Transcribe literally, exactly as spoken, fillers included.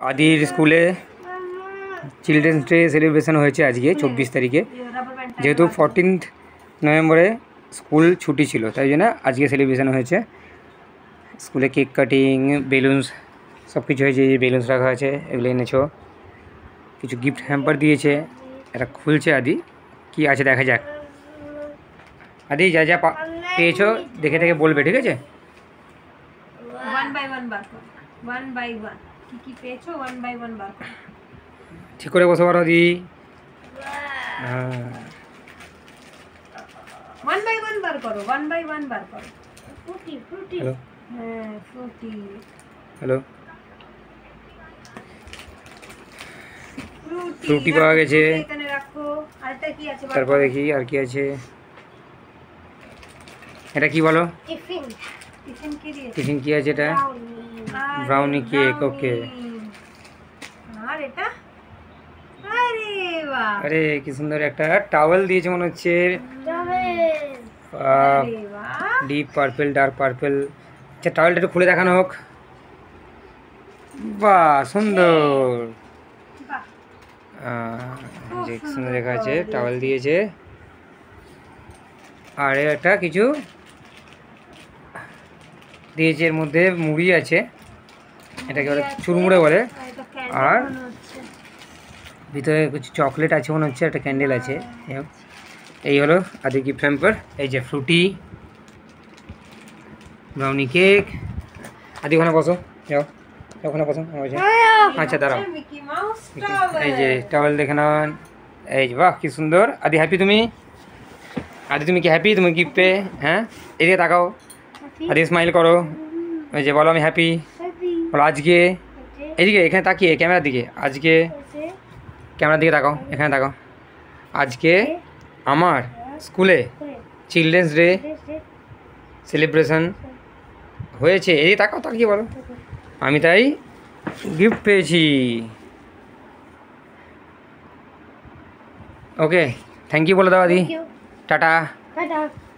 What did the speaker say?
আদির স্কুলে children's day celebration হয়েছে আজকে চব্বিশ তারিখে, যেহেতু ফোরটিন্থ নভেম্বরে স্কুল ছুটি ছিল তাই জন্য আজকে সেলিব্রেশন হয়েছে। স্কুলে কেক কাটিং, বেলুনস সব কিছু হয়েছে। যে বেলুনস রাখা আছে এগুলো এনেছো, কিছু গিফট হ্যাম্পার দিয়েছে, এটা খুলছে আদি, কি আছে দেখা যাক। আদি যা যা পেয়েছো দেখে দেখে বলবে, ঠিক আছে? ওয়ান বাই ওয়ান বার করো, ওয়ান বাই ওয়ান কি কি পেয়েছো ওয়ান বাই ওয়ান বার করো। ঠিক করে বসে পারো আদি। হ্যাঁ, ওয়ান বাই ওয়ান বার করো, ওয়ান বাই ওয়ান বার করো। ফ্রুটি ফ্রুটি হ্যালো হ্যাঁ ফ্রুটি হ্যালো ফ্রুটি ফ্রুটি পাওয়া গেছে। এখানে রাখো। আরেকটা কি আছে? তারপর দেখি আর কি আছে। এটা কি বলো? টিফিন। টিফিন কি দিয়েছে? টিফিন কি আছে? এটা ব্রাউনি। Brownie cake. ওকে, আর এটা আরে বাহ, আরে কি সুন্দর একটা টাওয়েল দিয়েছে মনে হচ্ছে। আরে বাহ, ডিপ পার্পল, ডার্ক পার্পল। আচ্ছা টাওয়েলটা একটু খুলে দেখানো হোক। বাহ সুন্দর, বাহ আহ, যে কি সুন্দর দেখা আছে। টাওয়েল দিয়েছে আর এর একটা কিছু দিয়েছে, এর মধ্যে মুড়ি আছে, এটাকে বলে চুরমুড়ে বলে। আর ভিতরে কিছু চকলেট আছে মনে হচ্ছে, একটা ক্যান্ডেল আছে। এই হলো আদি গিফট হ্যাম্পার। এই যে ফ্রুটি, ব্রাউনি কেক। আদি ওখানে বসো, যাও ওখানে বসো। আচ্ছা দাঁড়াও, মিকি মাউস এই যে টাওয়েল দেখে নাও। এই যে বাহ কি সুন্দর। আদি হ্যাপি তুমি? আদি তুমি কি হ্যাপি? তুমি গিফট পেয়ে? হ্যাঁ, এদিকে তাকাও, আদি স্মাইল করো। এই যে বলো আমি হ্যাপি বলো। আজকে এদিকে, এখানে তাকিয়ে ক্যামেরার দিকে, আজকে ক্যামেরার দিকে তাকাও, এখানে তাকাও। আজকে আমার স্কুলে চিলড্রেন্স ডে সেলিব্রেশন হয়েছে। এই তাকাও, তাকিয়ে বলো আমি তাই গিফট পেয়েছি। ওকে, থ্যাংক ইউ বলে দাও আদি। টাটা।